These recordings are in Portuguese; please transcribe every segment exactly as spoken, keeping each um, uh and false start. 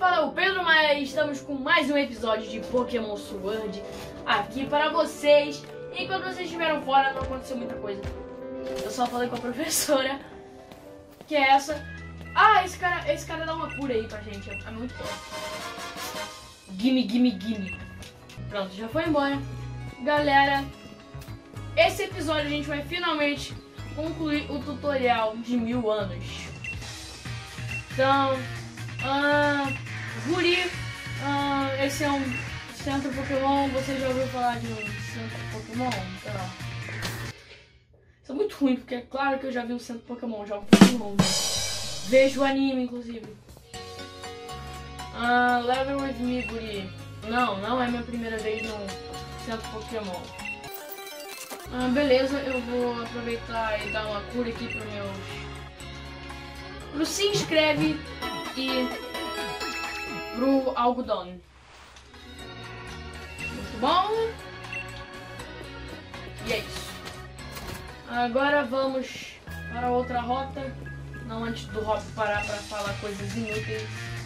fala é o Pedro Maia e estamos com mais um episódio de Pokémon Sword aqui para vocês. Enquanto vocês estiveram fora, não aconteceu muita coisa. Eu só falei com a professora, que é essa. Ah, esse cara, esse cara dá uma cura aí pra gente, é muito bom. Gimme, gimme, gimme. Pronto, já foi embora. Galera, esse episódio a gente vai finalmente concluir o tutorial de mil anos. Então, uh, Guri, uh, esse é um centro Pokémon. Você já ouviu falar de um centro Pokémon? Então, isso é muito ruim, porque é claro que eu já vi um centro Pokémon, jogo Pokémon. Vejo o anime, inclusive. Uh, level with me, Guri. Não, não é minha primeira vez no centro Pokémon. Ah, beleza, eu vou aproveitar e dar uma cura aqui pro meus... Pro se inscreve e pro algodão. Muito bom. E é isso. Agora vamos para outra rota. Não antes do Hop parar para falar coisas inúteis.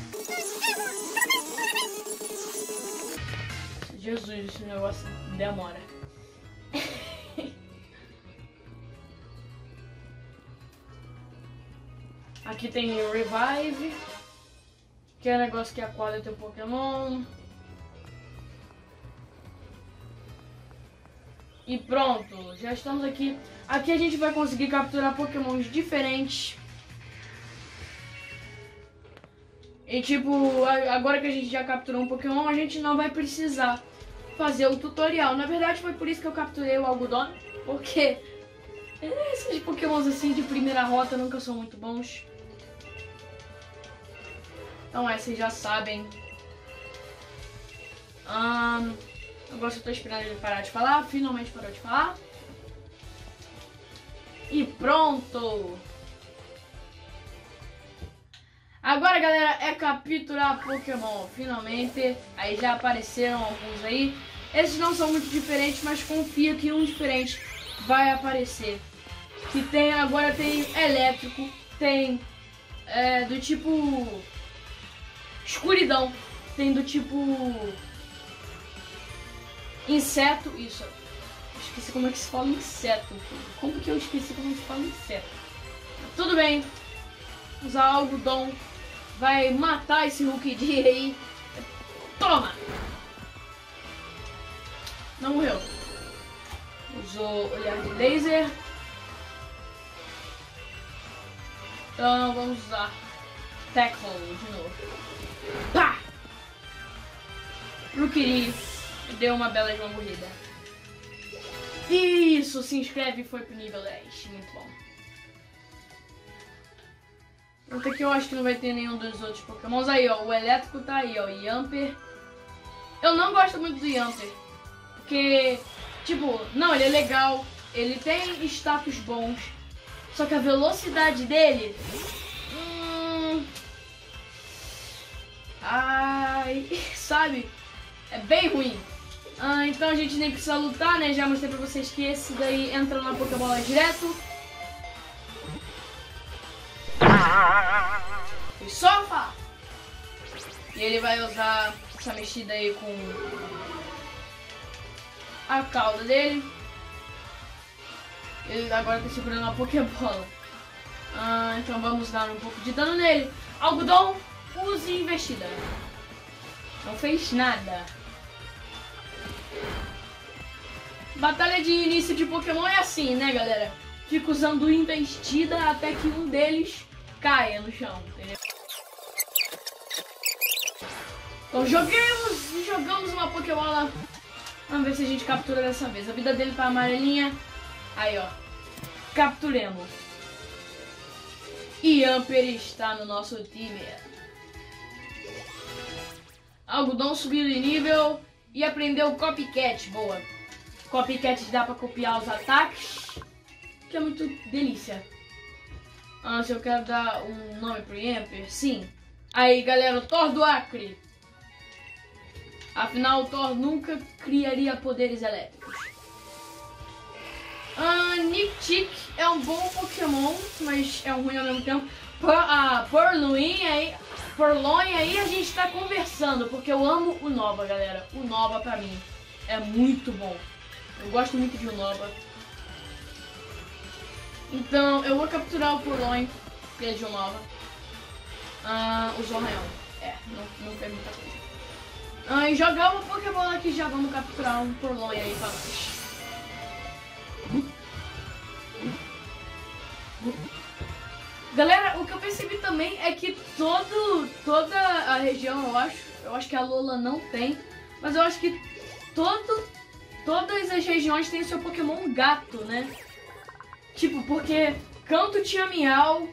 Jesus, esse negócio demora. Aqui tem Revive, que é um negócio que acorda teu Pokémon. E pronto, já estamos aqui. Aqui a gente vai conseguir capturar Pokémons diferentes. E tipo, agora que a gente já capturou um Pokémon, a gente não vai precisar fazer o tutorial. Na verdade foi por isso que eu capturei o Algodão, porque esses Pokémons assim de primeira rota nunca são muito bons. Então é, vocês já sabem. Um, agora eu tô esperando ele parar de falar. Finalmente parou de falar. E pronto! Agora, galera, é capturar Pokémon. Finalmente. Aí já apareceram alguns aí. Esses não são muito diferentes, mas confia que um diferente vai aparecer. Que tem, agora tem elétrico. Tem é, do tipo... escuridão, tem do tipo inseto, isso, esqueci como é que se fala inseto, como que eu esqueci como se fala inseto? Tudo bem, usar algodão vai matar esse Hulkid aí, toma! Não morreu, usou olhar de laser, então vamos usar Tackle de novo. Pá! Rukiri deu uma bela de uma corrida. Isso, se inscreve e foi pro nível dez. Muito bom. Pronto, aqui eu acho que não vai ter nenhum dos outros Pokémons. Aí, ó, o elétrico tá aí, ó, Yamper. Eu não gosto muito do Yamper. Porque, tipo, não, ele é legal. Ele tem status bons. Só que a velocidade dele... Ai, sabe? É bem ruim. Ah, então a gente nem precisa lutar, né? Já mostrei pra vocês que esse daí entra na Pokébola direto. E sofa! E ele vai usar essa mexida aí com a cauda dele. Ele agora tá segurando uma Pokébola. Ah, então vamos dar um pouco de dano nele. Algodão! Use investida. Não fez nada. Batalha de início de Pokémon é assim, né, galera? Fica usando investida até que um deles caia no chão, entendeu? Então jogamos, jogamos uma Pokébola. Vamos ver se a gente captura dessa vez. A vida dele tá amarelinha. Aí, ó. Capturemos. E Yamper está no nosso time. Algodão subiu de nível e aprendeu Copycat, boa. Copycat dá pra copiar os ataques, que é muito delícia. Ah, se eu quero dar um nome pro Yamper, sim. Aí, galera, o Thor do Acre. Afinal, o Thor nunca criaria poderes elétricos. Ah, Niptic é um bom Pokémon, mas é um ruim ao mesmo tempo. Por, ah, Purloin aí... Purloin aí a gente tá conversando, porque eu amo o Nova, galera. O Nova pra mim é muito bom. Eu gosto muito de o Nova. Então eu vou capturar o Purloin, que é de o Nova. Ah, o Zorraião. É, não, não tem muita coisa. Ah, e jogar uma Pokébola aqui, já vamos capturar um Purloin aí pra nós. Galera, o que eu percebi também é que todo, toda a região, eu acho, eu acho que a Lola não tem, mas eu acho que todo, todas as regiões têm seu Pokémon gato, né? Tipo, porque Canto tinha Miau.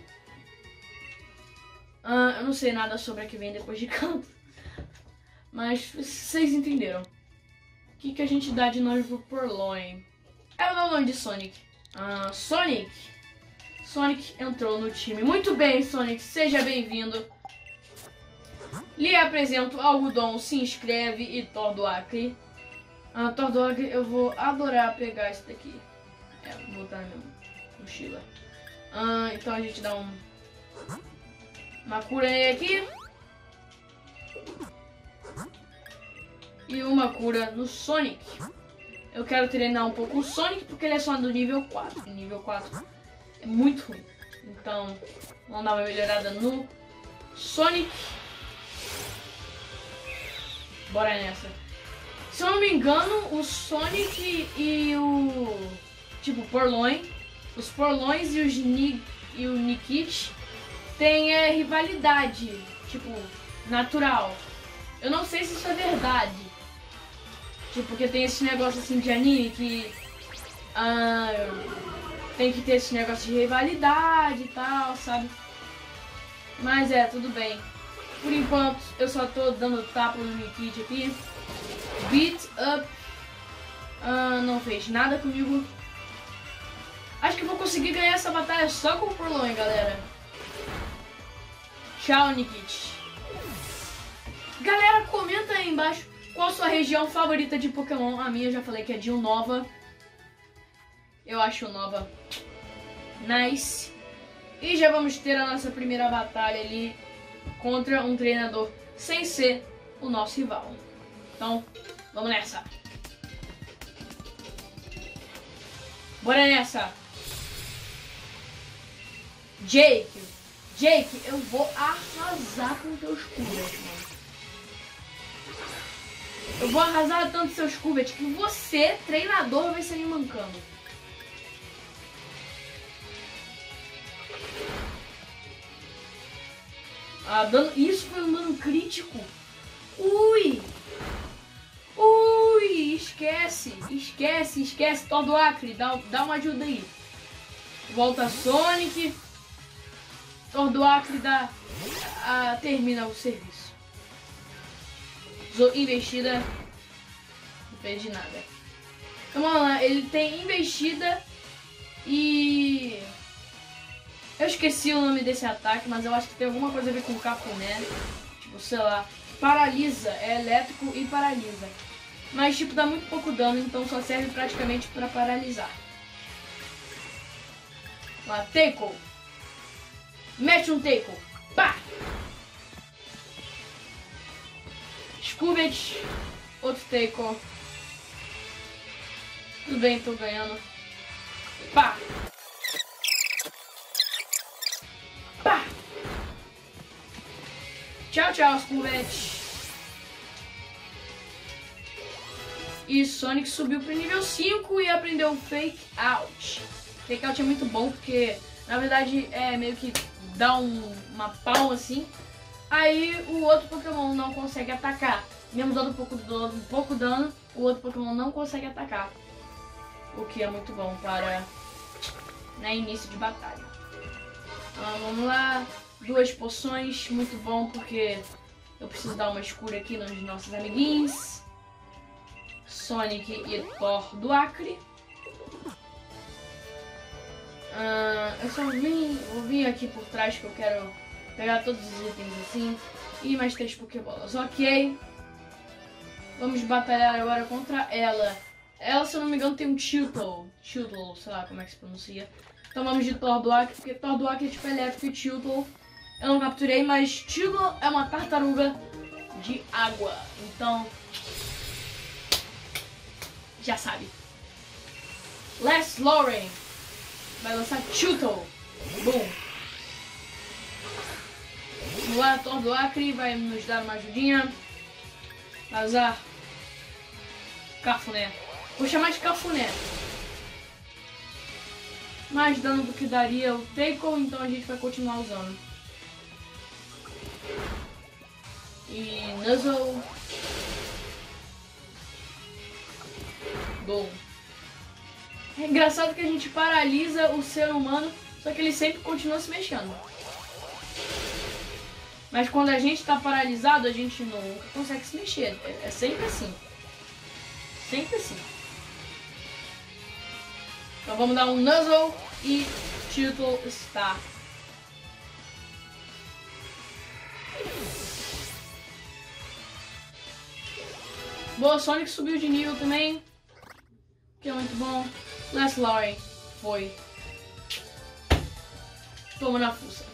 Ah, eu não sei nada sobre a que vem depois de Canto, mas vocês entenderam. O que, que a gente dá de nome pro Purloin? É o nome de Sonic. Ah, Sonic. Sonic entrou no time. Muito bem, Sonic, seja bem-vindo. Lhe apresento Algodão, se inscreve e Thor do Acre. Ah, Thor do Acre, eu vou adorar pegar esse daqui. É, vou botar na minha mochila. Ah, então a gente dá um... uma cura aqui. E uma cura no Sonic. Eu quero treinar um pouco o Sonic porque ele é só do nível quatro. E nível quatro é muito ruim. Então, vamos dar uma melhorada no Sonic. Bora nessa. Se eu não me engano, o Sonic e o... tipo, Purloin. Os Purloins e, os Ni, e o Nikit tem é, rivalidade. Tipo, natural. Eu não sei se isso é verdade. Tipo, porque tem esse negócio assim de anime que... Ah, tem que ter esse negócio de rivalidade e tal, sabe? Mas é, tudo bem. Por enquanto, eu só tô dando tapa no Nikit aqui. Beat Up. Ah, não fez nada comigo. Acho que vou conseguir ganhar essa batalha só com o Purloin, galera. Tchau, Nikit. Galera, comenta aí embaixo qual a sua região favorita de Pokémon. A minha eu já falei que é de Unova. Eu acho Unova nice. E já vamos ter a nossa primeira batalha ali contra um treinador sem ser o nosso rival. Então, vamos nessa. Bora nessa. Jake. Jake, eu vou arrasar com teus Cubert, mano. Eu vou arrasar tanto seus Cubert que você, treinador, vai sair mancando. Ah, dano... Isso foi um dano crítico. Ui! Ui! Esquece! Esquece, esquece. Thor do Acre, dá, dá uma ajuda aí. Volta Sonic. Thor do Acre dá... Ah, termina o serviço. Usou investida. Não fez de nada. Então vamos lá. Ele tem investida e... Eu esqueci o nome desse ataque, mas eu acho que tem alguma coisa a ver com cafuné. Tipo, sei lá. Paralisa. É elétrico e paralisa. Mas, tipo, dá muito pouco dano, então só serve praticamente pra paralisar. Lá, Tackle. Mete um Tackle. Pá! Scubet. Outro Tackle. Tudo bem, tô ganhando. Pá! Pá! Tchau, tchau, Scubet. E Sonic subiu pro nível cinco e aprendeu o Fake Out. Fake Out é muito bom porque, na verdade, é meio que dá um, uma palma assim. Aí o outro Pokémon não consegue atacar. Mesmo dando pouco, dando pouco dano, o outro Pokémon não consegue atacar. O que é muito bom para, né, início de batalha. Ah, vamos lá. Duas poções, muito bom porque eu preciso dar uma escura aqui nos nossos amiguinhos. Sonic e Thor do Acre. Ah, eu só vim, vou vir aqui por trás que eu quero pegar todos os itens assim. E mais três Pokébolas, ok. Vamos batalhar agora contra ela. Ela, se eu não me engano, tem um Tiltle. Tiltle, sei lá como é que se pronuncia. Então vamos de Thor do Acre, porque Thor do Acre é tipo elétrico e Tiltle eu não capturei, mas Tilo é uma tartaruga de água. Então, já sabe. Les Lauren vai lançar Chuto. Boom. O ator do Acre vai nos dar uma ajudinha. Vai usar Cafuné. Vou chamar de Cafuné. Mais dano do que daria o Tackle, então a gente vai continuar usando. E Nuzzle. Bom. É engraçado que a gente paralisa o ser humano, só que ele sempre continua se mexendo. Mas quando a gente tá paralisado, a gente não consegue se mexer. É, é sempre assim. Sempre assim. Então vamos dar um Nuzzle e Tito está. Boa, Sonic subiu de nível também, que é muito bom. Les Lauren foi. Toma na fuça.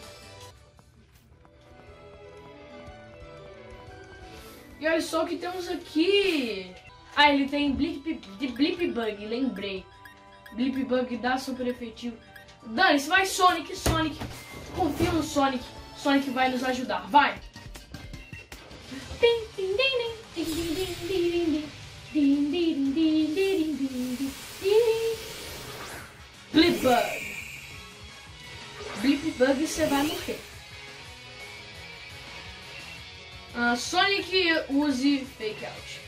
E olha só o que temos aqui. Ah, ele tem Blip, de Blip Bug, lembrei. Blip Bug dá super efetivo. Dane-se, vai Sonic, Sonic. Confia no Sonic. Sonic vai nos ajudar, vai. Blip Bug. Blip Bug, você vai morrer. Uh, Sonic, use Fake Out.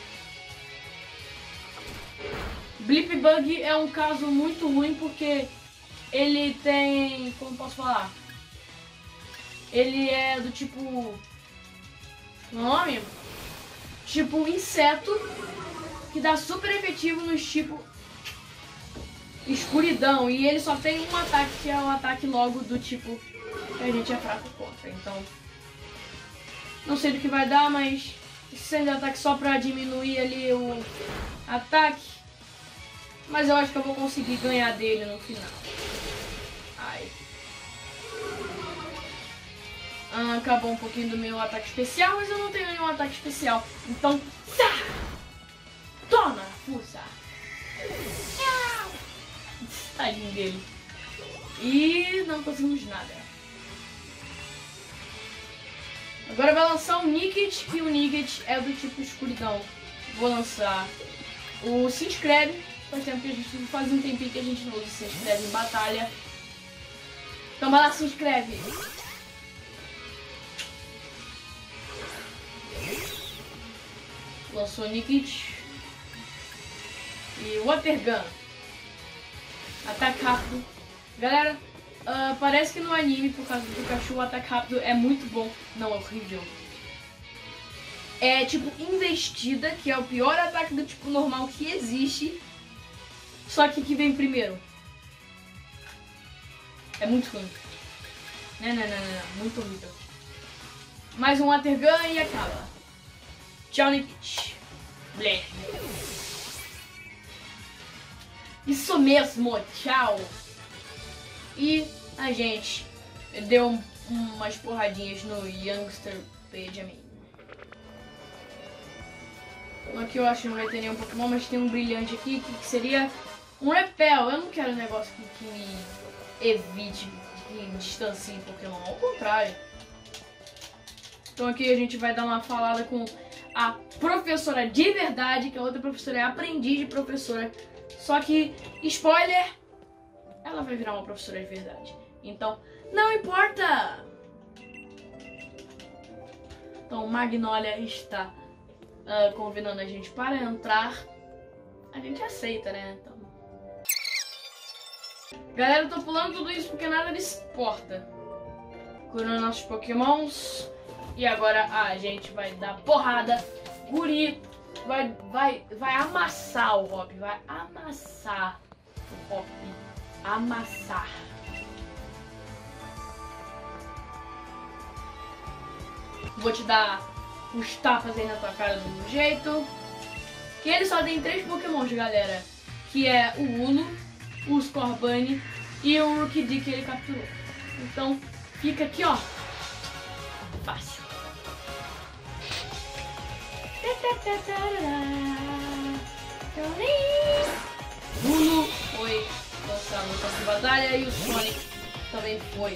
Blip Bug é um caso muito ruim porque ele tem, como posso falar? Ele é do tipo, nome? Tipo inseto que dá super efetivo nos tipo escuridão e ele só tem um ataque que é o ataque logo do tipo que a gente é fraco contra. Então não sei do que vai dar, mas sendo ataque só pra diminuir ali o ataque. Mas eu acho que eu vou conseguir ganhar dele no final. Ai. Ah, acabou um pouquinho do meu ataque especial, mas eu não tenho nenhum ataque especial. Então, tá! Toma, fuça! Tadinho dele. E não conseguimos nada. Agora vai lançar o Nickit, e o Nickit é do tipo escuridão. Vou lançar o Se Inscreve. Faz tempo que a gente faz um tempinho que a gente não usa Se Inscreve em batalha. Então vai lá, se inscreve. Lançou o Nickit. E Water Gun. Ataque rápido. Galera, uh, parece que no anime, por causa do Pikachu, o ataque rápido é muito bom. Não, é horrível. É tipo investida, que é o pior ataque do tipo normal que existe. Só que que vem primeiro. É muito ruim. Não, não, não, não, não. Muito horrível. Mais um Water Gun e acaba. Tchau, Nickit. Blé. Isso mesmo, tchau. E a gente deu um, umas porradinhas no Youngster Benjamin. Aqui eu acho que não vai ter nenhum Pokémon, mas tem um brilhante aqui que seria um Repel. Eu não quero um negócio que, que me evite, que me distancie Pokémon, ao contrário. Então aqui a gente vai dar uma falada com a professora de verdade, que a outra professora é aprendiz de professora. Só que, spoiler, ela vai virar uma professora de verdade. Então, não importa! Então, Magnolia está uh, convidando a gente para entrar. A gente aceita, né? Então... Galera, eu tô pulando tudo isso porque nada lhes importa. Curando nossos Pokémons. E agora a gente vai dar porrada. Guri vai, vai, vai amassar o Hop. Vai amassar o Hop. Amassar. Vou te dar uns tapas aí na tua cara do mesmo jeito. Que ele só tem três Pokémons, galera. Que é o Ulu, o Scorbunny e o Rookidee que ele capturou. Então fica aqui, ó, fácil. Bruno foi lançar no campo de batalha e o Sonic também foi.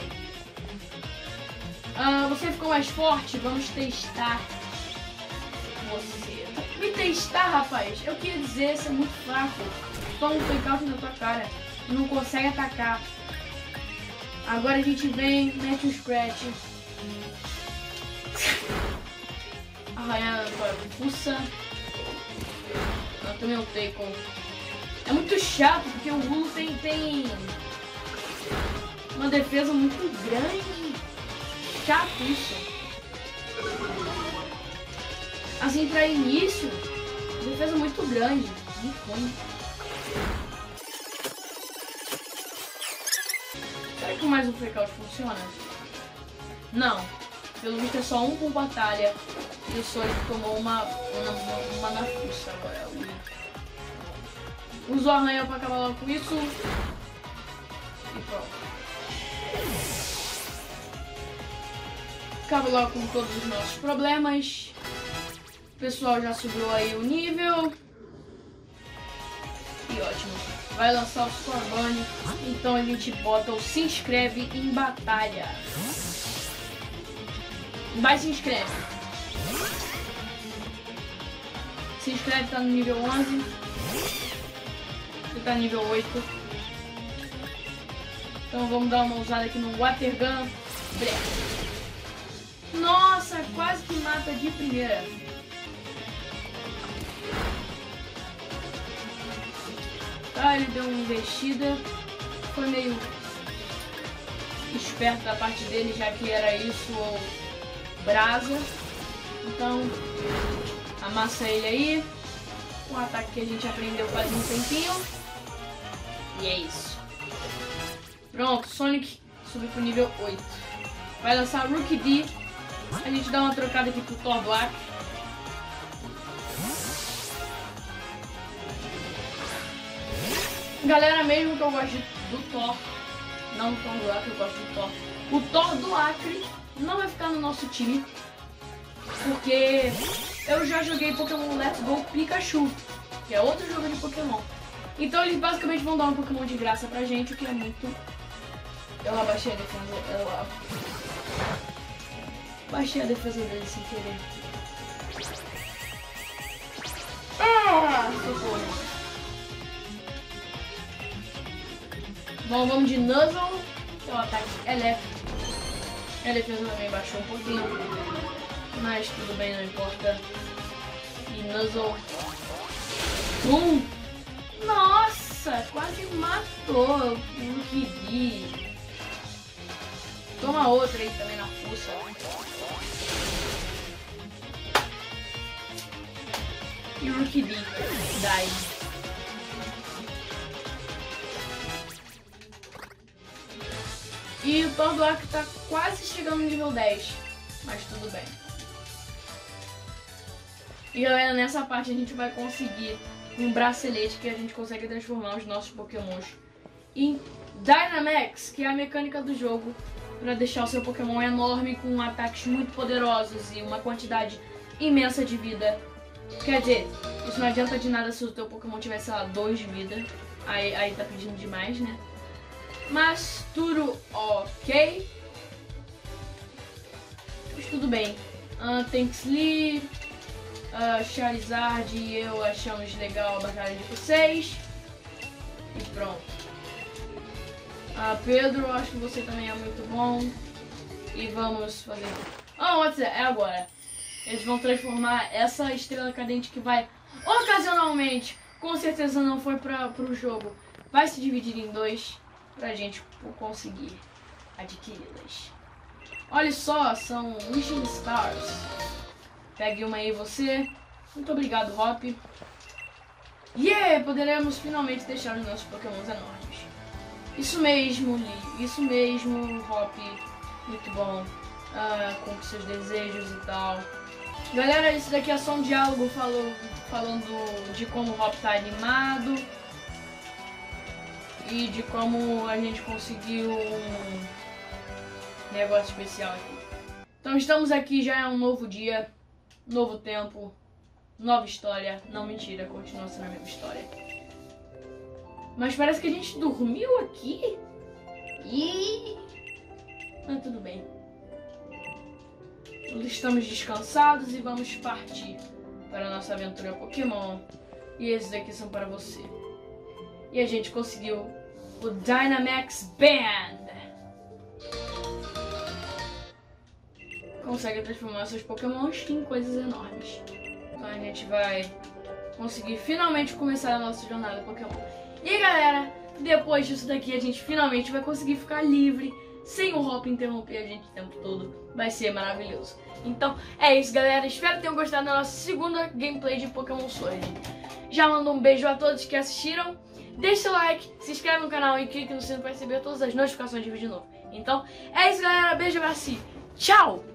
Ah, você ficou mais forte? Vamos testar você. Me testar, rapaz? Eu queria dizer, você é muito fraco. Toma um fake-out na tua cara. Não consegue atacar. Agora a gente vem, mete um scratch. Arranhada para a fuça. Eu também o Taken. É muito chato porque o Hulu tem, tem uma defesa muito grande. Chato isso. Assim, pra início, defesa muito grande. Muito ruim. Será que mais um fake-out funciona? Não. Pelo visto é só um por batalha. E o Sonic tomou uma, uma, uma, uma na fuça agora. Usou a arranha pra acabar logo com isso. E pronto. Acaba logo com todos os nossos problemas. O pessoal já subiu aí o nível. E ótimo. Vai lançar o Scorbunny. Então a gente bota o se inscreve em batalha. Vai, se inscreve. Se inscreve, tá no nível onze. Você tá no nível oito. Então vamos dar uma usada aqui no Water Gun. Nossa, quase que mata de primeira. Tá, ele deu uma investida. Foi meio esperto da parte dele, já que era isso ou brasa. Então, amassa ele aí. Um ataque que a gente aprendeu faz um tempinho. E é isso. Pronto, Sonic subiu pro nível oito. Vai lançar Rookie D. A gente dá uma trocada aqui pro Thor do Acre. Galera, mesmo que eu goste do Thor, não do Thor do Acre, eu gosto do Thor. O Thor do Acre não vai ficar no nosso time, porque eu já joguei Pokémon Let's Go Pikachu, que é outro jogo de Pokémon. Então eles basicamente vão dar um Pokémon de graça pra gente, o que é muito... Eu abaixei a defesa, eu baixei a defesa dele sem querer. Ah, socorro. Bom, vamos de Nuzzle, que é o ataque elétrico. A defesa também baixou um pouquinho, mas tudo bem, não importa. E Nuzzle. Um! Nossa, quase matou o Rookie. Toma outra aí também na fuça. E o Rookie D. Die. E o Thor do Acre tá quase chegando no nível dez, mas tudo bem. E galera, nessa parte a gente vai conseguir um bracelete que a gente consegue transformar os nossos Pokémons em Dynamax, que é a mecânica do jogo para deixar o seu Pokémon enorme com ataques muito poderosos e uma quantidade imensa de vida. Quer dizer, isso não adianta de nada se o teu Pokémon tiver, sei lá, dois de vida. Aí, aí tá pedindo demais, né? Mas tudo ok. Mas tudo bem. Uh, Tanksley, uh, Charizard e eu achamos legal a batalha de vocês. E pronto. Uh, Pedro, acho que você também é muito bom. E vamos fazer... Ah, oh, é agora. Eles vão transformar essa estrela cadente que vai ocasionalmente, com certeza não foi para o jogo, vai se dividir em dois. Pra gente conseguir adquiri-las. Olha só, são Wishing Stars. Pegue uma aí você. Muito obrigado, Hop. Yeah! Poderemos finalmente deixar os nossos Pokémons enormes. Isso mesmo, Lee. Isso mesmo, Hop. Muito bom. Uh, com seus desejos e tal. Galera, isso daqui é só um diálogo falou, falando de como o Hop tá animado. E de como a gente conseguiu um negócio especial aqui. Então estamos aqui, já é um novo dia, novo tempo, nova história. Não, mentira, continua sendo a mesma história. Mas parece que a gente dormiu aqui. E... Mas tudo bem. Estamos descansados e vamos partir para a nossa aventura Pokémon. E esses aqui são para você. E a gente conseguiu o Dynamax Band. Consegue transformar seus Pokémons em coisas enormes. Então a gente vai conseguir finalmente começar a nossa jornada Pokémon. E galera, depois disso daqui a gente finalmente vai conseguir ficar livre, sem o Hop interromper a gente o tempo todo. Vai ser maravilhoso. Então é isso, galera. Espero que tenham gostado da nossa segunda gameplay de Pokémon Sword. Já mando um beijo a todos que assistiram. Deixe seu like, se inscreve no canal e clique no sino para receber todas as notificações de vídeo novo. Então é isso, galera. Beijo, abraço. Tchau!